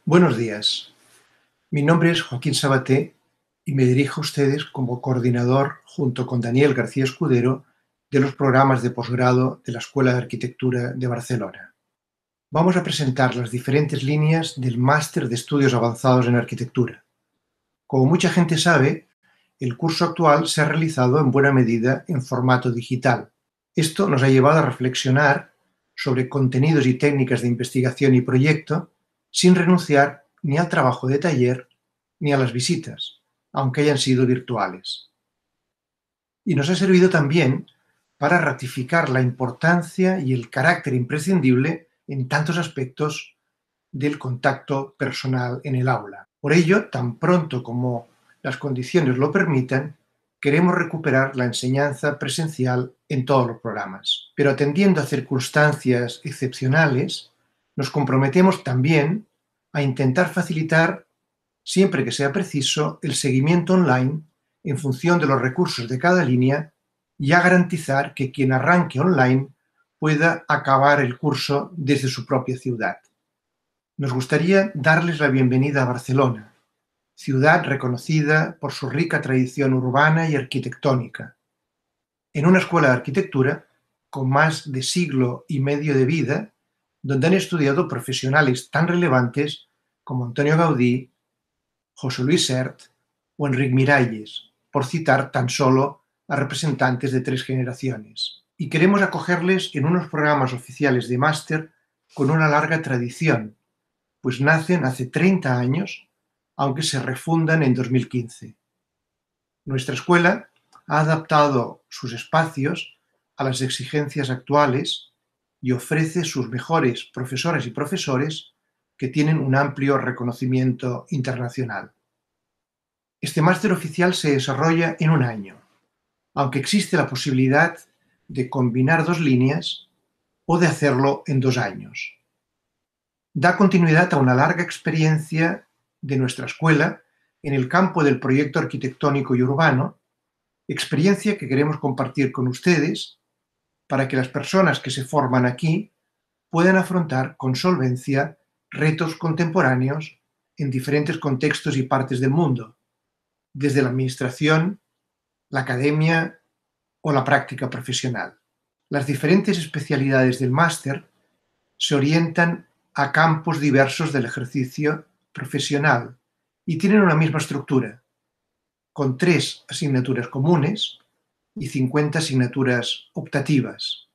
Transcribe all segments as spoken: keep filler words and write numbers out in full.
Buenos días. Mi nombre es Joaquín Sabaté y me dirijo a ustedes como coordinador, junto con Daniel García Escudero, de los programas de posgrado de la Escuela de Arquitectura de Barcelona. Vamos a presentar las diferentes líneas del Máster de Estudios Avanzados en Arquitectura. Como mucha gente sabe, el curso actual se ha realizado en buena medida en formato digital. Esto nos ha llevado a reflexionar sobre contenidos y técnicas de investigación y proyecto sin renunciar ni al trabajo de taller ni a las visitas, aunque hayan sido virtuales. Y nos ha servido también para ratificar la importancia y el carácter imprescindible en tantos aspectos del contacto personal en el aula. Por ello, tan pronto como las condiciones lo permitan, queremos recuperar la enseñanza presencial en todos los programas. Pero atendiendo a circunstancias excepcionales, nos comprometemos también a intentar facilitar, siempre que sea preciso, el seguimiento online en función de los recursos de cada línea y a garantizar que quien arranque online pueda acabar el curso desde su propia ciudad. Nos gustaría darles la bienvenida a Barcelona, ciudad reconocida por su rica tradición urbana y arquitectónica, en una escuela de arquitectura con más de siglo y medio de vida, donde han estudiado profesionales tan relevantes como Antonio Gaudí, José Luis Sert o Enric Miralles, por citar tan solo a representantes de tres generaciones. Y queremos acogerles en unos programas oficiales de máster con una larga tradición, pues nacen hace treinta años, aunque se refundan en dos mil quince. Nuestra escuela ha adaptado sus espacios a las exigencias actuales y ofrece sus mejores profesoras y profesores que tienen un amplio reconocimiento internacional. Este máster oficial se desarrolla en un año, aunque existe la posibilidad de combinar dos líneas o de hacerlo en dos años. Da continuidad a una larga experiencia de nuestra escuela en el campo del proyecto arquitectónico y urbano, experiencia que queremos compartir con ustedes para que las personas que se forman aquí puedan afrontar con solvencia retos contemporáneos en diferentes contextos y partes del mundo, desde la administración, la academia o la práctica profesional. Las diferentes especialidades del máster se orientan a campos diversos del ejercicio profesional y tienen una misma estructura, con tres asignaturas comunes y cincuenta asignaturas optativas.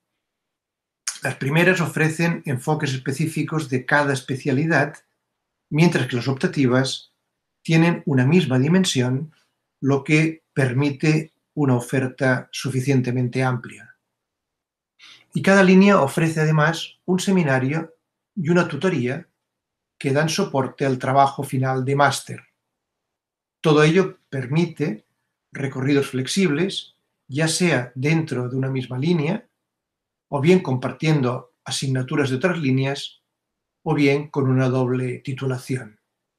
Las primeras ofrecen enfoques específicos de cada especialidad, mientras que las optativas tienen una misma dimensión, lo que permite una oferta suficientemente amplia. Y cada línea ofrece además un seminario y una tutoría que dan soporte al trabajo final de máster. Todo ello permite recorridos flexibles, ya sea dentro de una misma línea, o bien compartiendo asignaturas de otras líneas, o bien con una doble titulación.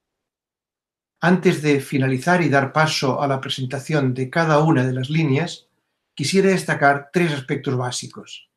Antes de finalizar y dar paso a la presentación de cada una de las líneas, quisiera destacar tres aspectos básicos.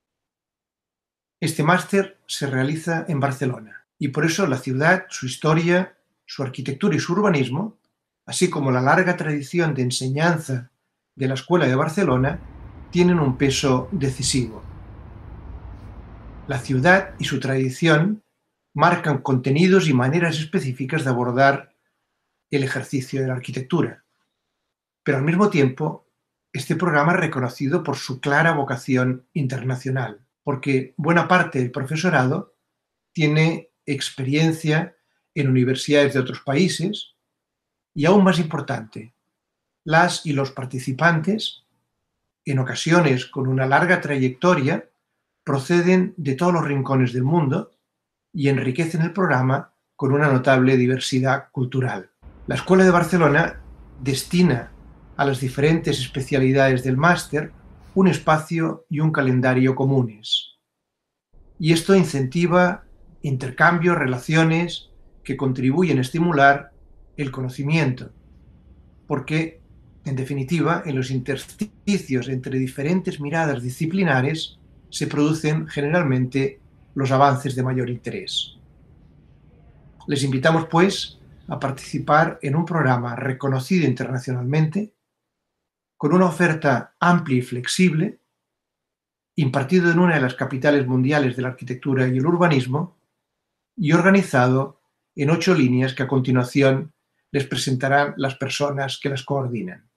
Este máster se realiza en Barcelona y por eso la ciudad, su historia, su arquitectura y su urbanismo, así como la larga tradición de enseñanza de la Escuela de Barcelona, tienen un peso decisivo. La ciudad y su tradición marcan contenidos y maneras específicas de abordar el ejercicio de la arquitectura. Pero al mismo tiempo, este programa es reconocido por su clara vocación internacional, porque buena parte del profesorado tiene experiencia en universidades de otros países y, aún más importante, las y los participantes, en ocasiones con una larga trayectoria, proceden de todos los rincones del mundo y enriquecen el programa con una notable diversidad cultural. La Escuela de Barcelona destina a las diferentes especialidades del máster un espacio y un calendario comunes. Y esto incentiva intercambios, relaciones que contribuyen a estimular el conocimiento, porque, en definitiva, en los intersticios entre diferentes miradas disciplinares se producen generalmente los avances de mayor interés. Les invitamos, pues, a participar en un programa reconocido internacionalmente, con una oferta amplia y flexible, impartido en una de las capitales mundiales de la arquitectura y el urbanismo, y organizado en ocho líneas que a continuación les presentarán las personas que las coordinan.